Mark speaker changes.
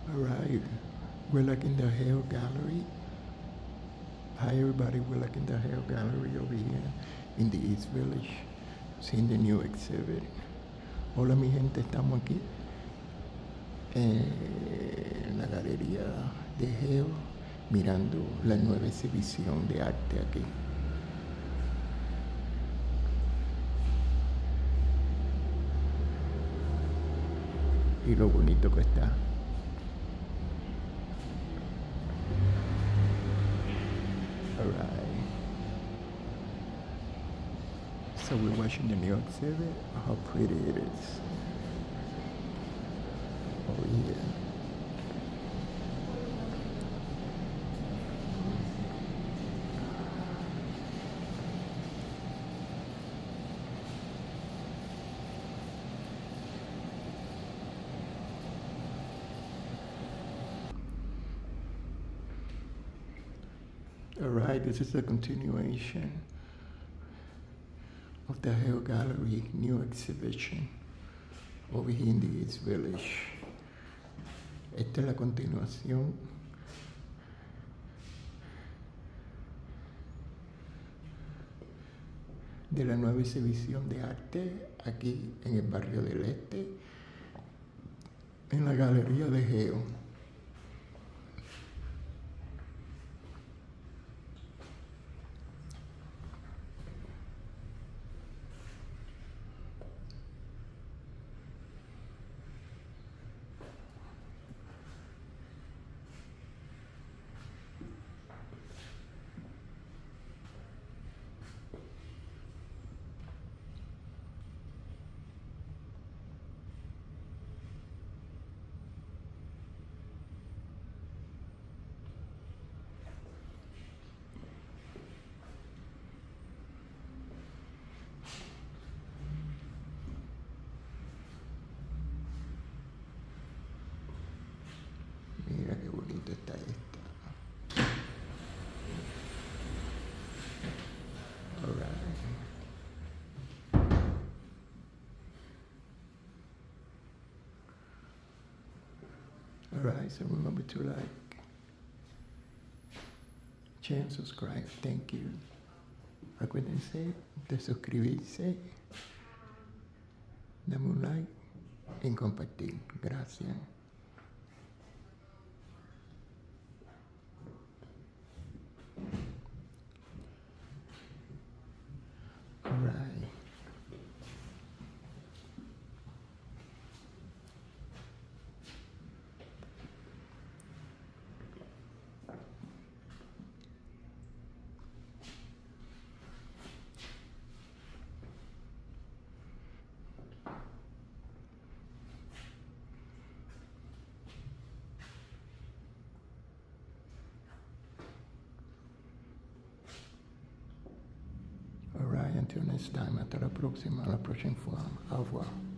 Speaker 1: Alright, we're like in the Hale Gallery. Hi everybody, we're like in the Hale Gallery over here in the East Village, seeing the new exhibit. Hola mi gente, estamos aquí en la galería de Hale, mirando la nueva exhibición de arte aquí. Y lo bonito que está. Alright. So we're watching the new exhibit. How pretty it is. Over here. Alright, this is a continuation of the Hale Gallery new exhibition over here in the East Village. Esta es la continuación de la nueva exhibición de arte aquí en el barrio del Este, en la galería de Hale. Mira qué bonito está esta. Alright. Alright, so remember to like, share and subscribe. Thank you. Acuérdense de suscribirse, dame un like y compartir. Gracias. Alright. Alright, until next time, hasta la próxima fois. Au revoir.